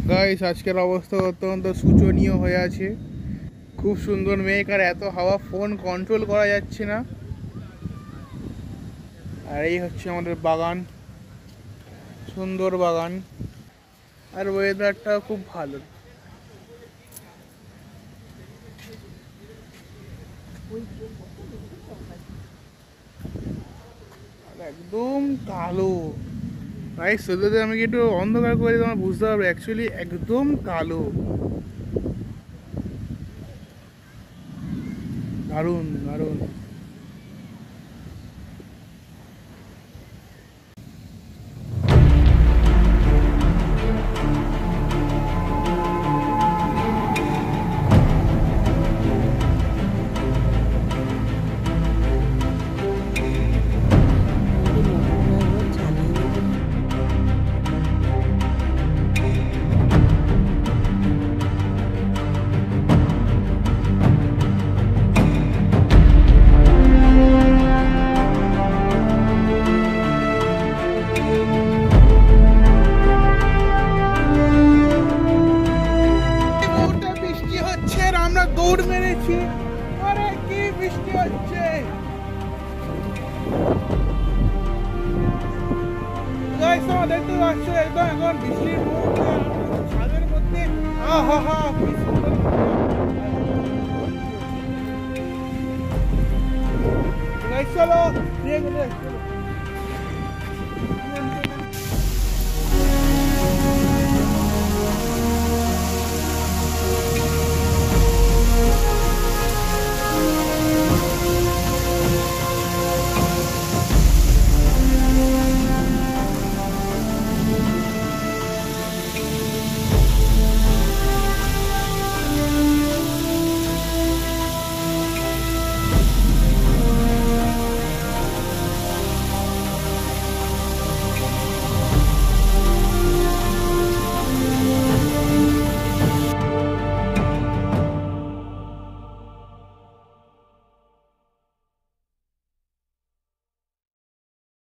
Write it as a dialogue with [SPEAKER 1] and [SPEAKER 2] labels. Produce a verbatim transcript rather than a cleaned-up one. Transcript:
[SPEAKER 1] Guys আজকের অবস্থা অত্যন্ত শোচনীয় হয়ে আছে। খুব সুন্দর মেঘ আর এত হাওয়া, ফোন কন্ট্রোল করা যাচ্ছে না। আর এই হচ্ছে আমাদের বাগান, সুন্দর বাগান, আর ওয়েদারটা খুব ভালো। একদম কালো গাইস, যদি আমি একটু অন্ধকার করে তোমার বুঝতে পারবে অ্যাকচুয়ালি একদম কালো। দারুণ দারুণ। বৃষ্টি হচ্ছে আর আমরা দৌড় মেরেছি। আরে কি বৃষ্টি হচ্ছে গাইস, তোমরা দেখতে পাচ্ছ একদম এখন বৃষ্টির মধ্যে ছাদের মধ্যে। আহা হা কি সুন্দর। গাইস চলো, নিয়ে গেলে